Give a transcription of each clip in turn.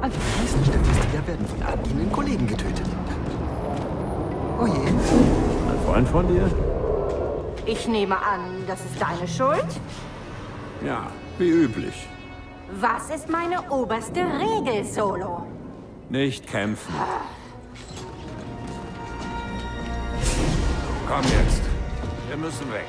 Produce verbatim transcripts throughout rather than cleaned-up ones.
Alle heißen Statistiker werden von agierenden Kollegen getötet. Oh je. Ein Freund von dir? Ich nehme an, das ist deine Schuld? Ja, wie üblich. Was ist meine oberste Regel, Solo? Nicht kämpfen. Komm jetzt. Wir müssen weg.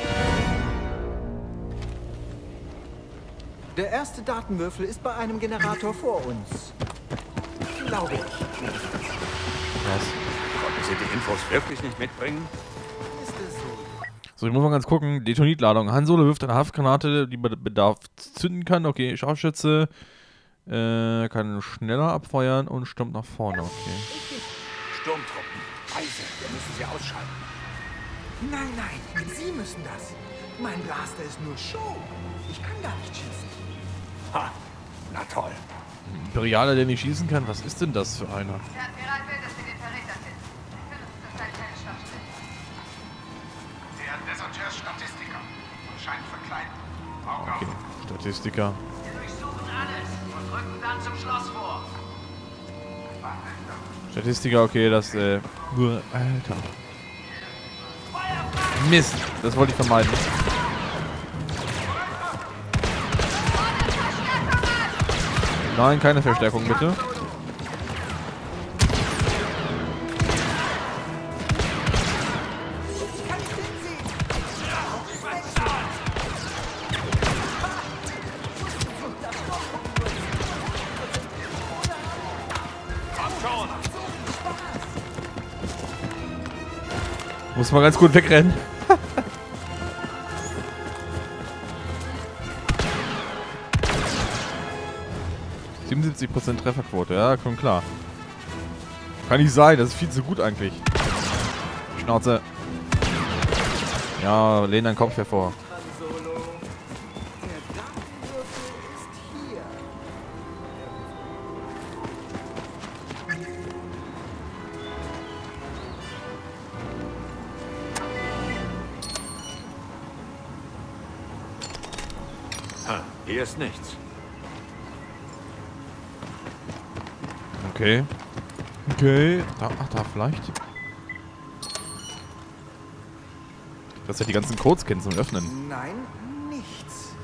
Der erste Datenwürfel ist bei einem Generator vor uns. Glaube ich. Was? Konnten Sie die Infos wirklich nicht mitbringen? Ist es so? So, ich muss mal ganz gucken. Detonitladung. Han Solo wirft eine Haftgranate, die bei Bedarf zünden kann. Okay, Scharfschütze. Äh, kann schneller abfeuern und stürmt nach vorne. Okay. Sturmtruppen. Weise, wir müssen sie ausschalten. Nein, nein, Sie müssen das. Mein Blaster ist nur Show. Ich kann gar nicht schießen. Ha, na toll. Imperialer, der nicht schießen kann? Was ist denn das für einer? Der Admiral will, dass wir den Verräter finden. Für uns ist das eine kleine Schwachstelle. Der Deserteurs-Statistiker und scheint verkleidet. Augen Okay, auf. Statistiker. Wir durchsuchen alles und rücken dann zum Schloss vor. Statistiker, okay, das, äh... Alter. Mist, das wollte ich vermeiden. Nein, keine Verstärkung, bitte. Muss mal ganz gut wegrennen. siebenundsiebzig Prozent Trefferquote, ja, komm klar. Kann nicht sein, das ist viel zu gut eigentlich. Schnauze. Ja, lehn deinen Kopf hervor. Ha, hier ist nichts. Okay. Okay. Da, ach, da vielleicht. Dass er die ganzen Codes kennt zum Öffnen. Nein, nichts.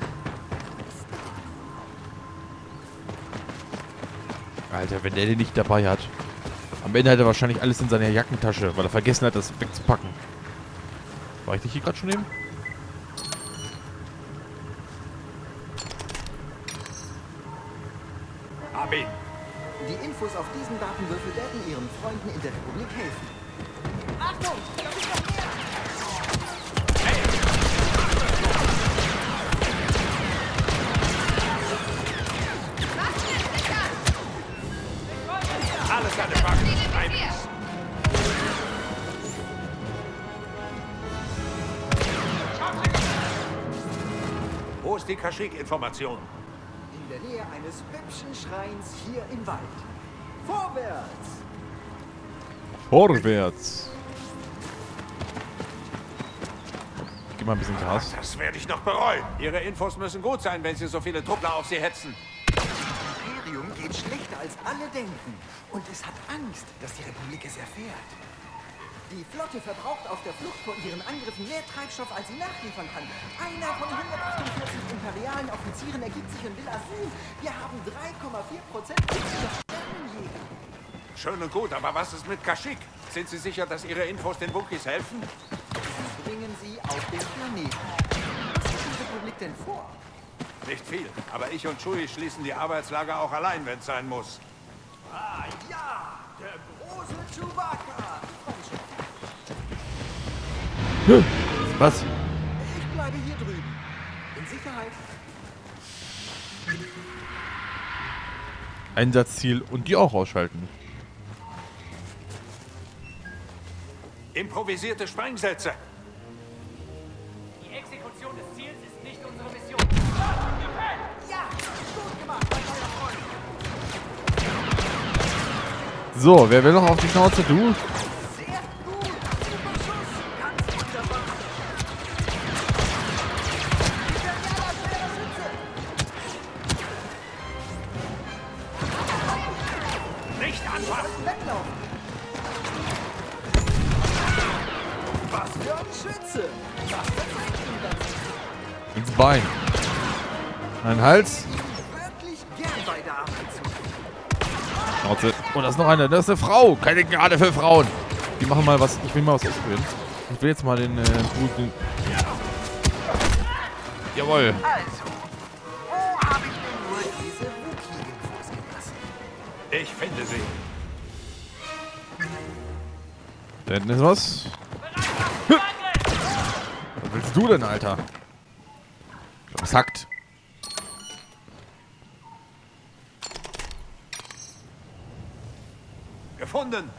Alter, wenn der den nicht dabei hat. Am Ende hat er wahrscheinlich alles in seiner Jackentasche, weil er vergessen hat, das wegzupacken. War ich dich hier gerade schon eben? Abi. Die Infos auf diesen Datenwürfel werden Ihren Freunden in der Republik helfen. Achtung! Da ist noch mehr! Alles an der Backe. Einiges. Wo ist die Kashyyyk-Information? In der Nähe eines hübschen Schreins hier im Wald. Vorwärts! Vorwärts! Ich geh mal ein bisschen Gas. Das werde ich noch bereuen. Ihre Infos müssen gut sein, wenn Sie so viele Truppler auf Sie hetzen. Das Imperium geht schlechter als alle denken. Und es hat Angst, dass die Republik es erfährt. Die Flotte verbraucht auf der Flucht vor ihren Angriffen mehr Treibstoff, als sie nachliefern kann. Einer von hundertachtundvierzig imperialen Offizieren ergibt sich und will Asyl. Wir haben drei Komma vier Prozent Sternenjäger. Schön und gut, aber was ist mit Kashyyyk? Sind Sie sicher, dass Ihre Infos den Wookiees helfen? Bringen sie auf den Planeten. Was hat die Republik denn vor? Nicht viel, aber ich und Chewie schließen die Arbeitslager auch allein, wenn es sein muss. Ah ja, der große Chewbacca. Was? Ich bleibe hier drüben. In Sicherheit. Einsatzziel und die auch ausschalten. Improvisierte Sprengsätze. Die Exekution des Ziels ist nicht unsere Mission. Ja, gut gemacht, mein neuer Freund. So, wer will noch auf die Schnauze? Du? Sehr gut. Super Schuss. Ganz wunderbar. Imperialer schwerer Schütze. Schütze! Was verzeiht ihm das? Ins Bein. Ein Hals. Wirklich gern beide Arme zu. Schnauze. Und da ist noch eine. Das ist eine Frau. Keine Gnade für Frauen. Die machen mal was. Ich will mal was ausprobieren. Ich will jetzt mal den, äh, den Jawohl. Also, wo habe ich denn nur diese Wookie-Infos gelassen? Ich finde sie. Da hinten ist was. Was willst du denn, Alter? Was hackt? Gefunden.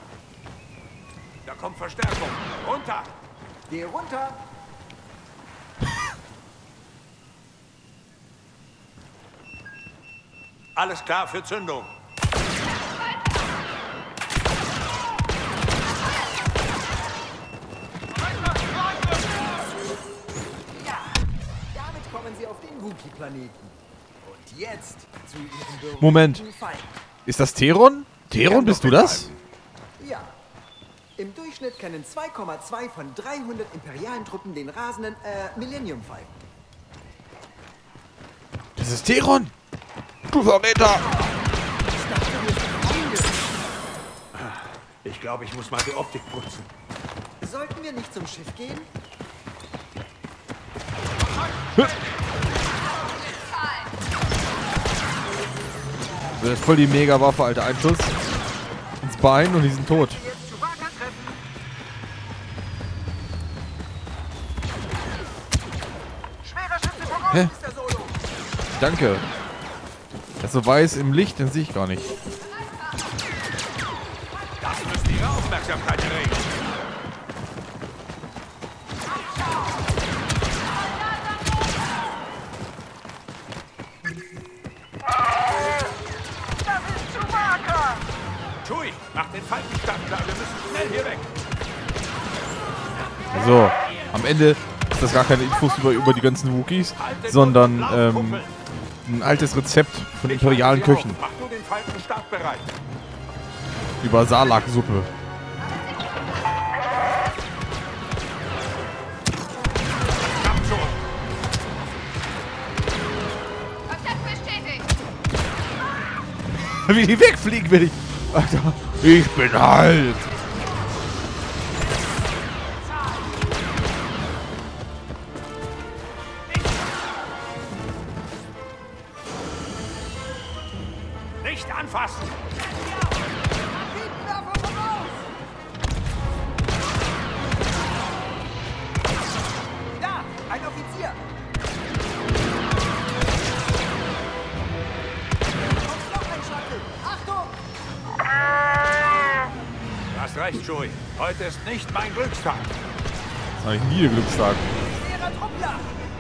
Da kommt Verstärkung. Runter. Geh runter! Alles klar für Zündung. Ja, damit kommen sie auf den Wookie-Planeten. Und jetzt zu ihrem berühmten Moment. Feind. Ist das Teron? Teron, Kann bist doch du das? Ja. Im Durchschnitt können zwei Komma zwei von dreihundert imperialen Truppen den rasenden, äh, Millennium Falken. Das ist Teron! Du Verräter! Ich glaube, ich muss mal die Optik putzen. Sollten wir nicht zum Schiff gehen? Das ist voll die Mega-Waffe, Alter. Ein Schuss ins Bein und die sind tot. Jetzt Chewbacca treffen. Schwerer Schütze voraus, Hä? Mister Solo. Danke. Das ist so weiß im Licht, den sehe ich gar nicht. Das müsste Ihre Aufmerksamkeit erregen. Das ist Chewbacca. Chewie, mach den Falkenstand klar. Wir müssen schnell hier weg. So, am Ende ist das gar keine Infos über, über die ganzen Wookiees, sondern ähm, ein altes Rezept von imperialen Ich halte Köchen Sie auf. Mach du den Falkenstart bereit. über Salak-Suppe. Klappt schon. Kontakt bestätigt. Wie die wegfliegen, will ich. Alter, ich bin halt. Nicht anfassen. Raketenwerfer voraus. Da, ein Offizier. Kommt noch ein Shuttle. Achtung! Du hast recht, Chewie. Heute ist nicht mein Glückstag. Das habe ich nie den Glückstag. Schwerer Truppler.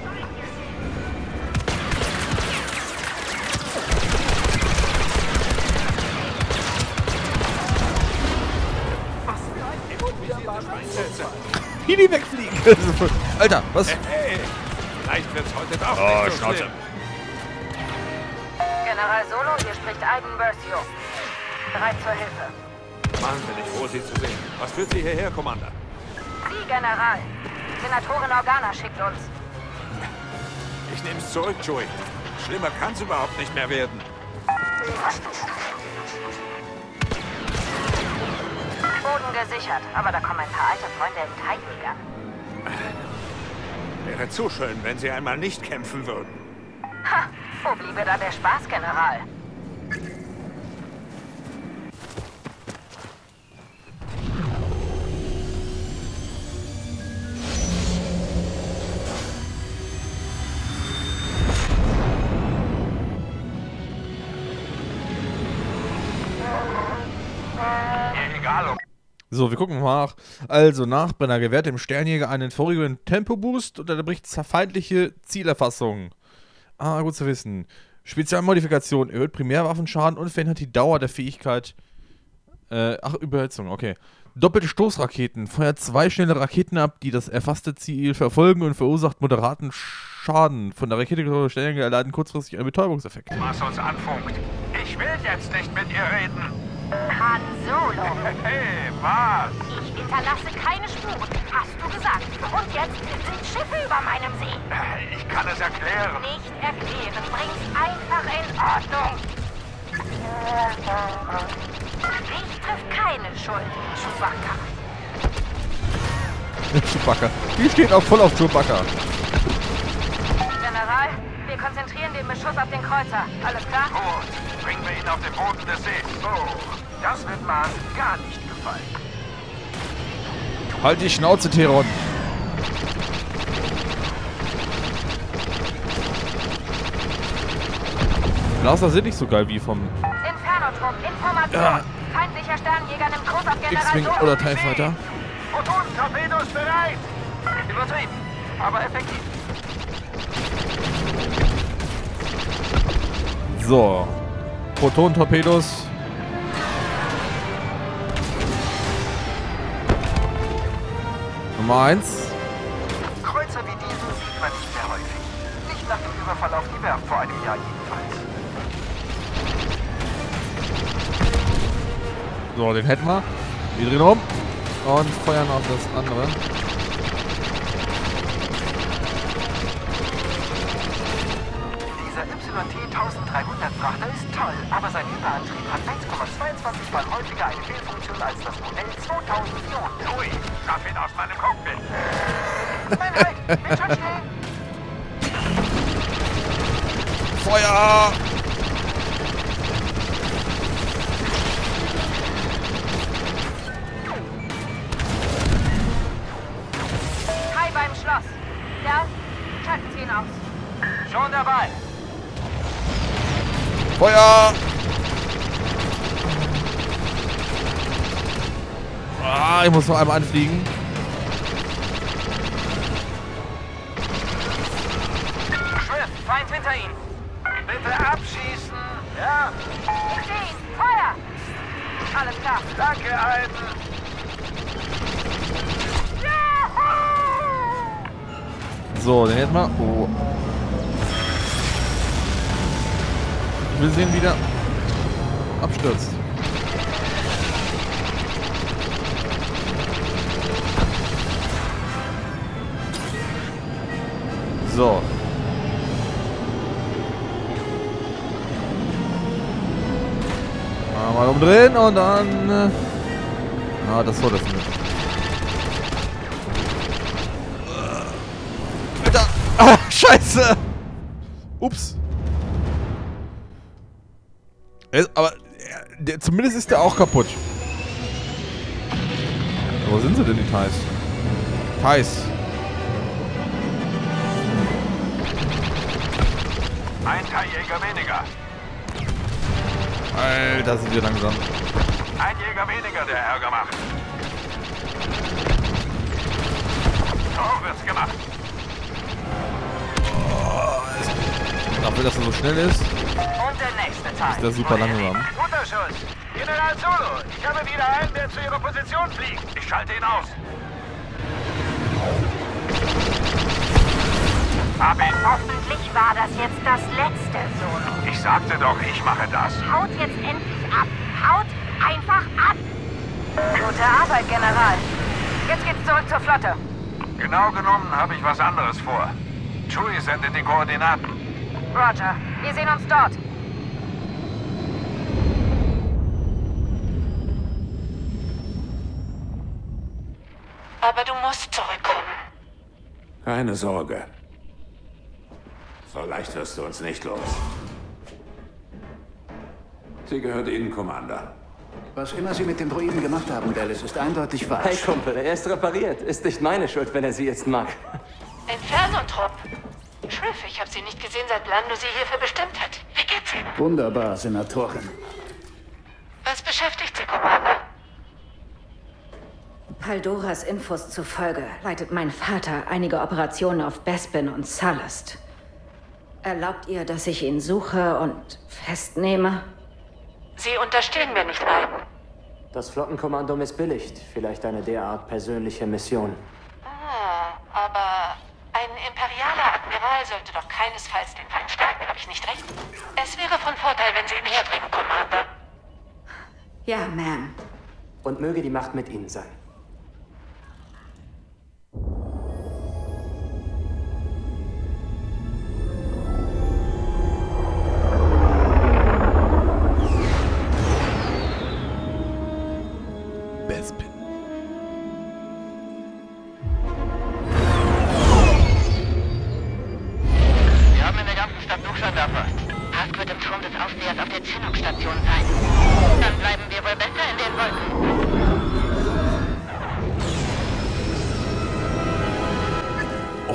Was für ein wunderbarer Einsätze. Wie die wegfliegen. Das ist voll- Alter, was? Hey, vielleicht wird's heute doch Oh, nicht so Schnauze. schlimm. General Solo, hier spricht Aiden Versio. Bereit zur Hilfe. Wahnsinnig froh, Sie zu sehen. Was führt Sie hierher, Commander? Sie, General. Senatorin Organa schickt uns. Ich nehme es zurück, Chewie. Schlimmer kann's überhaupt nicht mehr werden. Boden gesichert, aber da kommen ein paar alte Freunde in Titanjäger. Wäre zu schön, wenn Sie einmal nicht kämpfen würden. Ha, wo bliebe da der Spaß, General? Egal, ob So, wir gucken mal nach. Also, Nachbrenner gewährt dem Sternjäger einen vorübergehenden Tempo-Boost und unterbricht feindliche Zielerfassung. Ah, gut zu wissen. Spezialmodifikation erhöht Primärwaffenschaden und verändert die Dauer der Fähigkeit. Äh, ach, Überhitzung, okay. Doppelte Stoßraketen. Feuert zwei schnelle Raketen ab, die das erfasste Ziel verfolgen und verursacht moderaten Schaden. Von der Rakete getroffene Sternjäger erleiden kurzfristig einen Betäubungseffekt. Was uns anfunkt. Ich will jetzt nicht mit ihr reden. Han Solo. Hey, was? Ich hinterlasse keine Spuren. Hast du gesagt. Und jetzt sind Schiffe über meinem See. Ich kann es erklären. Nicht erklären, bring's einfach in Ordnung. Dich trifft keine Schuld, Chewbacca. Chewbacca. Die steht auch voll auf Chewbacca. General, wir konzentrieren den Beschuss auf den Kreuzer. Alles klar? Gut, bringen wir ihn auf den Boden des Sees. So, das wird Mars gar nicht gefallen. Halt die Schnauze, Theron. Blaster sind nicht so geil wie vom Inferno-Trupp, Information. Ja. Feindlicher Sternjäger nimmt Kurs auf General X-Wing Solo. oder TIE Fighter. Photon-Torpedos bereit! Übertrieben, aber effektiv. So. Proton-Torpedos. Nummer eins. Kreuzer wie diesen sieht man nicht mehr häufig. Nicht nach dem Überfall auf die Werft vor einem Jahr jedenfalls. So, den hätten wir. Wir drehen um und feuern auf das andere. Dieser Y T dreizehnhundert Frachter ist toll, aber sein Hyperantrieb hat eins Komma zweiundzwanzig Mal häufiger eine Fehlfunktion als das Modell zweitausendvierhundert. Ui, schaff ihn aus meinem Cockpit. Nein, halt, bin schon schnell. Feuer! Kai beim Schloss. Ja, schalten Sie ihn aus. Schon dabei. Feuer! Ah, ich muss noch einmal anfliegen. Swift, Feind hinter Ihnen. Bitte abschießen. Ja, Ich sehe ihn. Feuer! Alles klar. danke, Alten. So, den hätten wir. Oh. Ich will sehen, wie der abstürzt. So. Mal umdrehen und dann. Äh ah, das soll das nicht. Alter! Ah, Scheiße! Ups. Er- Aber er- der, zumindest ist der auch kaputt. Wo sind sie denn, die Thais? Thais. Ein Teilljäger weniger. Alter, sind wir langsam. Ein Jäger weniger, der Ärger macht. So wird's gemacht. Dafür, dass er so schnell ist, Und der nächste Teil. ist der super langsam. Guter Schuss. General Solo, ich habe wieder einen, der zu Ihrer Position fliegt. Ich schalte ihn aus. Hab ihn. Hoffentlich war das jetzt das letzte Solo. Ich sagte doch, ich mache das. Haut jetzt endlich ab. Haut einfach ab. Gute Arbeit, General. Jetzt geht's zurück zur Flotte. Genau genommen habe ich was anderes vor. Chewie sendet die Koordinaten. Roger, wir sehen uns dort. Aber du musst zurückkommen. Keine Sorge. So leicht wirst du uns nicht los. Sie gehört Ihnen, Commander. Was immer Sie mit dem Droiden gemacht haben, Dallas, ist eindeutig falsch. Hey Kumpel, er ist repariert. Ist nicht meine Schuld, wenn er sie jetzt mag. Inferno-Trupp. Schriff, ich habe sie nicht gesehen, seit Lando sie hierfür bestimmt hat. Wie geht's Ihnen? Wunderbar, Senatorin. Was beschäftigt Sie, Commander? Paldoras Infos zufolge leitet mein Vater einige Operationen auf Bespin und Sullust. Erlaubt ihr, dass ich ihn suche und festnehme? Sie unterstehen mir nicht ein. Das Flottenkommando missbilligt. Vielleicht eine derart persönliche Mission. Ah, aber ein imperialer Admiral sollte doch keinesfalls den Feind stärken, habe ich nicht recht? Es wäre von Vorteil, wenn Sie ihn herbringen, Commander. Ja, Ma'am. Und möge die Macht mit Ihnen sein.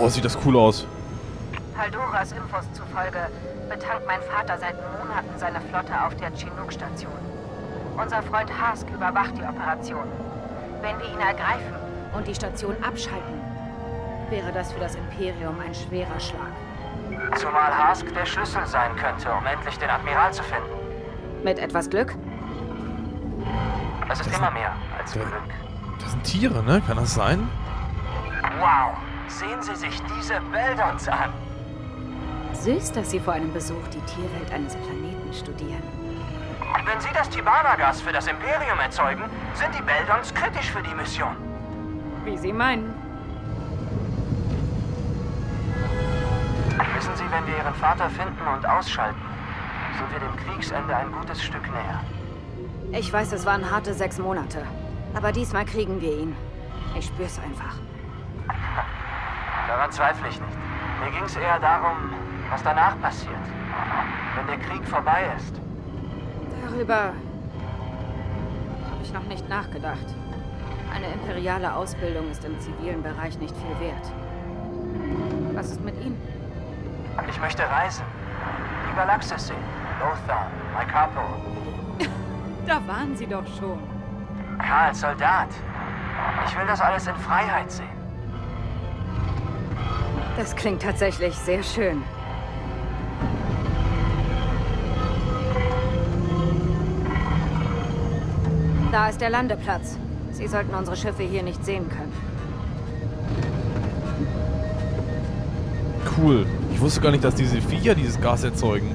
Boah, sieht das cool aus. Haldoras Infos zufolge betankt mein Vater seit Monaten seine Flotte auf der Chinook-Station. Unser Freund Hask überwacht die Operation. Wenn wir ihn ergreifen und die Station abschalten, wäre das für das Imperium ein schwerer Schlag. Zumal Hask der Schlüssel sein könnte, um endlich den Admiral zu finden. Mit etwas Glück? Es ist immer mehr als Glück. Das sind Tiere, ne? Kann das sein? Wow! Sehen Sie sich diese Beldons an! Süß, dass Sie vor einem Besuch die Tierwelt eines Planeten studieren. Wenn Sie das Tibanna-Gas für das Imperium erzeugen, sind die Beldons kritisch für die Mission. Wie Sie meinen. Wissen Sie, wenn wir Ihren Vater finden und ausschalten, sind wir dem Kriegsende ein gutes Stück näher. Ich weiß, es waren harte sechs Monate. Aber diesmal kriegen wir ihn. Ich spür's einfach. Daran zweifle ich nicht. Mir ging es eher darum, was danach passiert. Wenn der Krieg vorbei ist. Darüber habe ich noch nicht nachgedacht. Eine imperiale Ausbildung ist im zivilen Bereich nicht viel wert. Was ist mit Ihnen? Ich möchte reisen. Die Galaxis sehen. Lothar, Maikapo. Da waren Sie doch schon. Ja, als Soldat. Ich will das alles in Freiheit sehen. Das klingt tatsächlich sehr schön. Da ist der Landeplatz. Sie sollten unsere Schiffe hier nicht sehen können. Cool. Ich wusste gar nicht, dass diese Viecher dieses Gas erzeugen.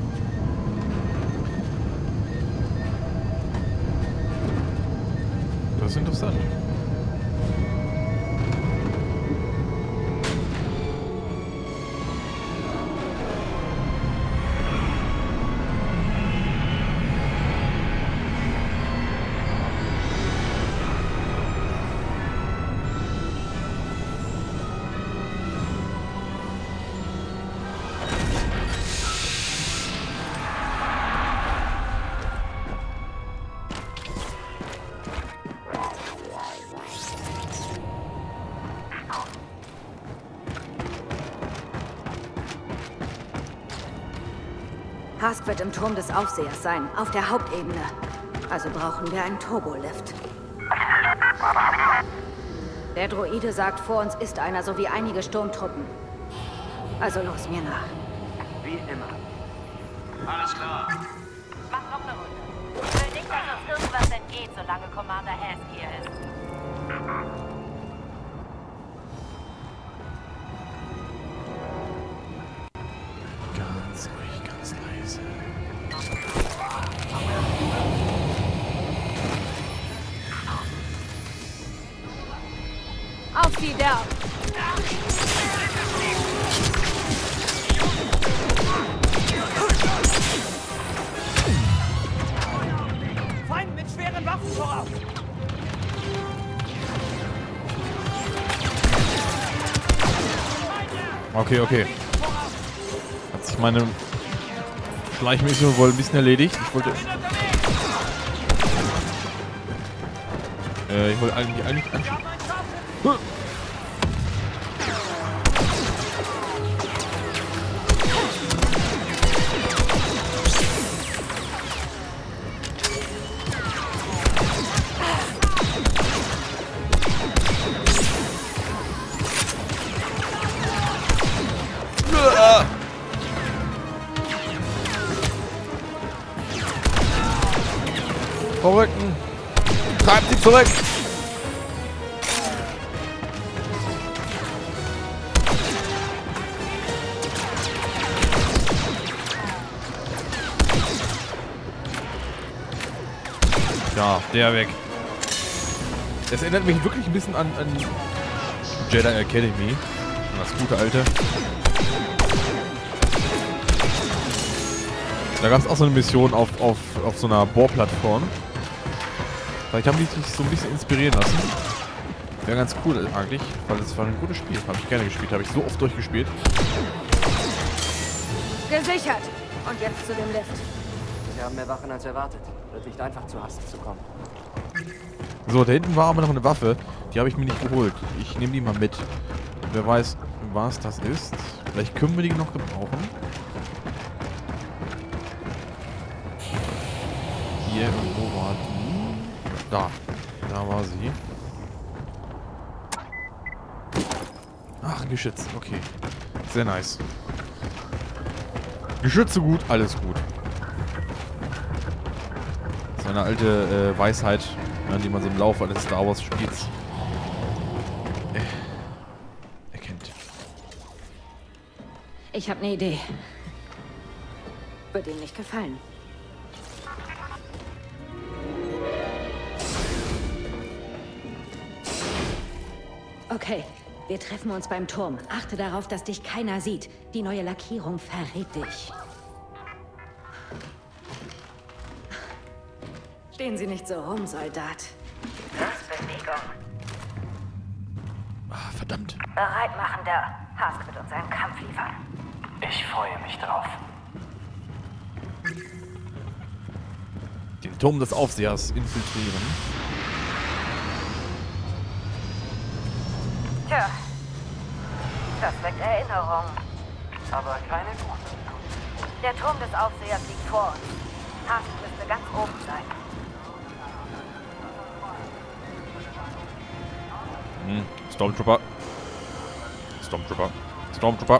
Das ist interessant. Hask wird im Turm des Aufsehers sein, auf der Hauptebene. Also brauchen wir einen Turbolift. Der Droide sagt, vor uns ist einer sowie einige Sturmtruppen. Also los, mir nach. Wie immer. Alles klar. Mach noch eine Runde. Ich will nicht, dass uns irgendwas entgeht, solange Commander Hask hier ist. Ganz ruhig, ganz leise. Auf die Derb! Feind mit schweren Waffen voraus! Okay, okay. Hat sich meine Schleichmission wohl ein bisschen erledigt. Ich wollte... Äh, ich wollte eigentlich... eigentlich huh. Verrückten! Treibt sie zurück! Ja, der weg. Das erinnert mich wirklich ein bisschen an, an Jedi Academy. An das gute alte. Da gab es auch so eine Mission auf, auf, auf so einer Bohrplattform. Vielleicht haben die sich so ein bisschen inspirieren lassen. Wäre ganz cool eigentlich, weil es war ein gutes Spiel. Habe ich gerne gespielt, habe ich so oft durchgespielt. Gesichert! Und jetzt zu dem Lift. Wir haben mehr Waffen als erwartet. Wird nicht einfach zu Hask zu kommen. So, da hinten war aber noch eine Waffe. Die habe ich mir nicht geholt. Ich nehme die mal mit. Wer weiß, was das ist. Vielleicht können wir die noch gebrauchen. Hier irgendwo war die. Da. Da war sie. Ach, ein Geschütz. Okay. Sehr nice. Geschütze gut, alles gut. Das ist eine alte äh, Weisheit, ja, die man so im Laufe eines Star Wars Spiels äh, erkennt. Ich habe eine Idee. Wird Ihnen nicht gefallen. Okay, wir treffen uns beim Turm. Achte darauf, dass dich keiner sieht. Die neue Lackierung verrät dich. Stehen Sie nicht so rum, Soldat. Bewegung. Ah, verdammt. Bereit machen, der Hask wird uns einen Kampf liefern. Ich freue mich drauf. Den Turm des Aufsehers infiltrieren. Tja, das weckt Erinnerungen. Aber keine guten. Der Turm des Aufsehers liegt vor uns. Hask müsste ganz oben sein. Hm. Stormtrooper. Stormtrooper. Stormtrooper.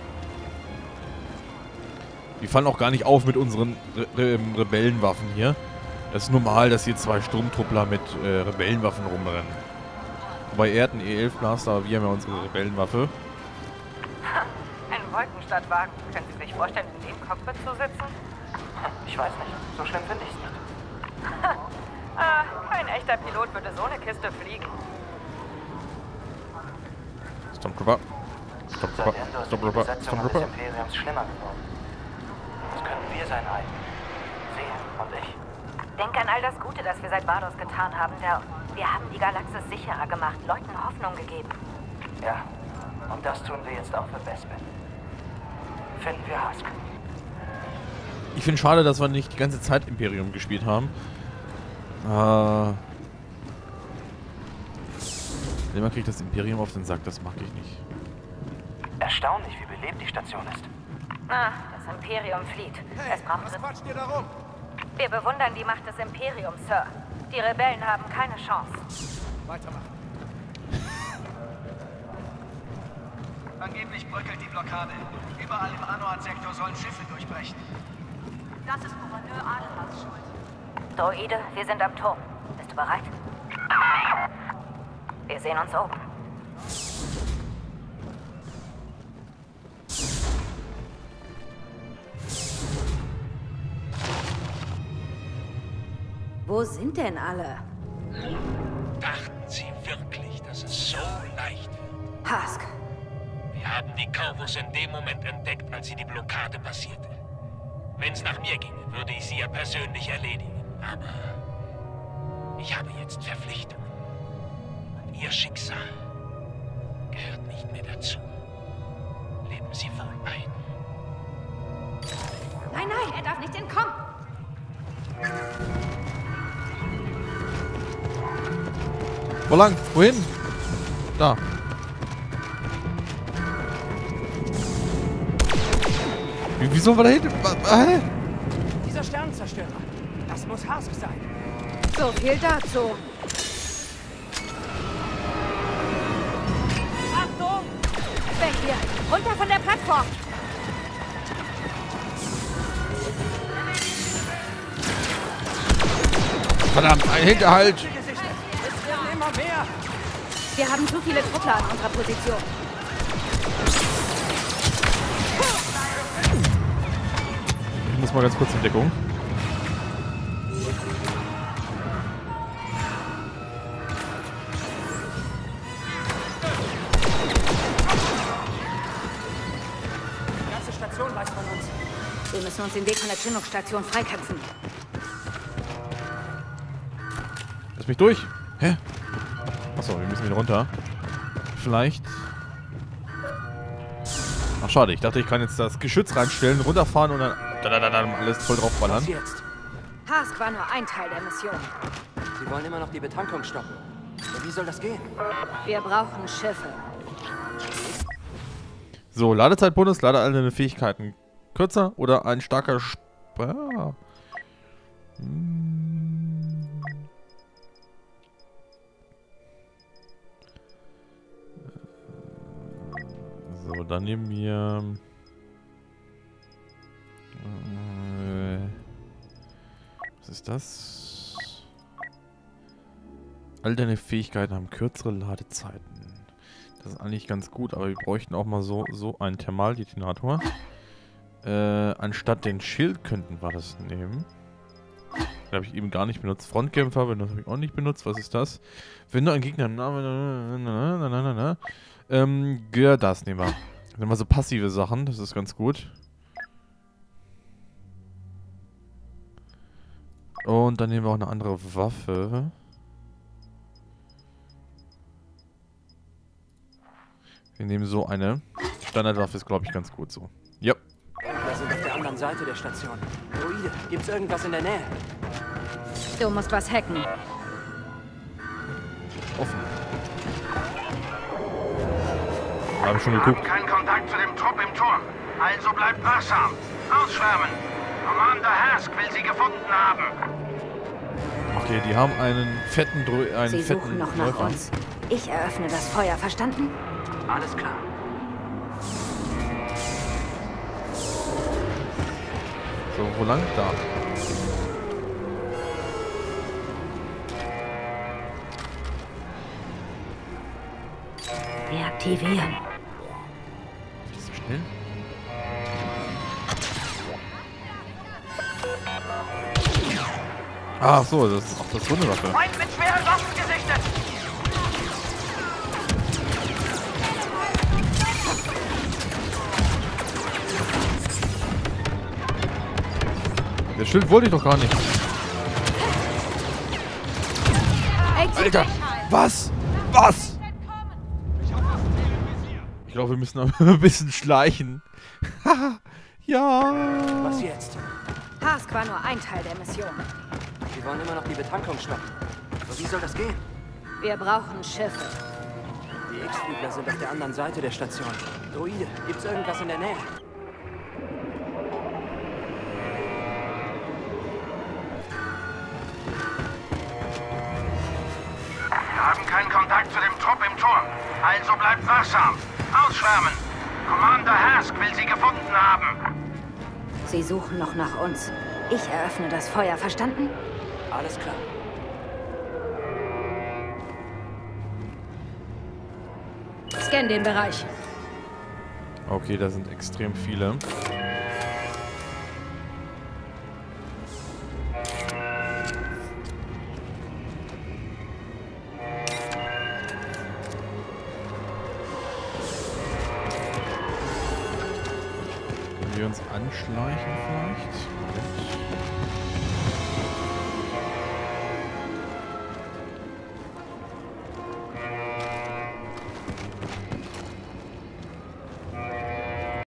Die fallen auch gar nicht auf mit unseren Re Re Rebellenwaffen hier. Das ist normal, dass hier zwei Sturmtruppler mit äh, Rebellenwaffen rumrennen. Wobei er hat einen E elf Blaster, aber wir haben ja unsere Rebellenwaffe. Ein Wolkenstadtwagen. Können Sie sich vorstellen, in dem Cockpit zu sitzen? Ich weiß nicht. So schlimm finde ich es nicht. ah, kein echter Pilot würde so eine Kiste fliegen. Stormtrooper. Stormtrooper. Seit Endor sind die Stormtrooper. Besetzungen des Stormtrooper. Imperiums schlimmer geworden. Das können wir sein eigen. Sie und ich. Denk an all das Gute, das wir seit Bardos getan haben, der... Wir haben die Galaxis sicherer gemacht, Leuten Hoffnung gegeben. Ja, und das tun wir jetzt auch für Bespin. Finden wir Hask. Ich finde schade, dass wir nicht die ganze Zeit Imperium gespielt haben. Äh... Immer kriegt das Imperium auf den Sack, das mag ich nicht. Erstaunlich, wie belebt die Station ist. Ah, das Imperium flieht. Hey, es braucht... was quatscht ihr da rum? Wir bewundern die Macht des Imperiums, Sir. Die Rebellen haben keine Chance. Weitermachen. Angeblich bröckelt die Blockade. Überall im Anoat-Sektor sollen Schiffe durchbrechen. Das ist Gouverneur Adelhards Schuld. Droide, wir sind am Turm. Bist du bereit? Wir sehen uns oben. Wo sind denn alle? Dachten Sie wirklich, dass es so leicht wird? Hask. Wir haben die Corvus in dem Moment entdeckt, als sie die Blockade passierte. Wenn es nach mir ginge, würde ich sie ja persönlich erledigen. Aber ich habe jetzt Verpflichtungen. Und Ihr Schicksal gehört nicht mehr dazu. Leben Sie wohl ein. Nein, nein, er darf nicht entkommen. Wo lang? Wohin? Da. Wie, wieso war da hinten? Hä? Dieser Sternenzerstörer. Das muss Hask sein. So viel dazu. Achtung! Weg hier. Runter von der Plattform. Verdammt, ein Hinterhalt. Es werden immer mehr. Wir haben zu viele Truppler an unserer Position. Ich muss mal ganz kurz in Deckung. Die ganze Station weiß von uns. Wir müssen uns den Weg von der Chinook-Station freikämpfen. Lass mich durch. Hä? Achso, wir müssen wieder runter. Vielleicht. Ach, schade. Ich dachte, ich kann jetzt das Geschütz reinstellen, runterfahren und dann, dann, dann, dann alles voll draufballern. Was jetzt? Hask war nur ein Teil der Mission. Sie wollen immer noch die Betankung stoppen. Und wie soll das gehen? Wir brauchen Schiffe. So, Ladezeitbonus, lade all deine Fähigkeiten kürzer oder ein starker Spar. Hm. So, dann nehmen wir... Äh, was ist das? All deine Fähigkeiten haben kürzere Ladezeiten. Das ist eigentlich ganz gut, aber wir bräuchten auch mal so, so einen Thermaldetonator. Äh, anstatt den Schild könnten wir das nehmen. Den habe ich eben gar nicht benutzt. Frontkämpfer, das habe ich auch nicht benutzt. Was ist das? Wenn du einen Gegner... Na, na, na, na, na, na, na. Ähm, ja, das nehmen wir. Das sind immer so passive Sachen, das ist ganz gut. Und dann nehmen wir auch eine andere Waffe. Wir nehmen so eine. Standardwaffe ist, glaube ich, ganz gut so. Ja. Wir sind auf der anderen Seite der Station. Droide, gibt's irgendwas in der Nähe? Du musst was hacken. Offen. Habe ich schon Wir geguckt. haben keinen Kontakt zu dem Trupp im Turm. Also bleibt wachsam. Ausschwärmen. Commander Hask will sie gefunden haben. Okay, die haben einen fetten Drö einen Sie fetten suchen noch nach Läufer. uns. Ich eröffne das Feuer, verstanden? Alles klar. So, wo lang? Da. Deaktivieren. Nicht so schnell. Ach so, das ist auch das so eine Waffe. Feind mit schweren Waffen gesichtet! Der Schild wollte ich doch gar nicht. Alter, was? Was? Ich glaube, wir müssen noch ein bisschen schleichen. Ja. Was jetzt? Hask war nur ein Teil der Mission. Wir wollen immer noch die Betankung stoppen. Aber wie soll das gehen? Wir brauchen Schiffe. Die X-Flügler sind auf der anderen Seite der Station. Droide, gibt's irgendwas in der Nähe? Wir haben keinen Kontakt zu dem Trupp im Turm. Also bleibt wachsam. Ausschwärmen. Commander Hask will sie gefunden haben. Sie suchen noch nach uns. Ich eröffne das Feuer, verstanden? Alles klar. Scan den Bereich. Okay, da sind extrem viele. Können wir uns anschleichen vielleicht?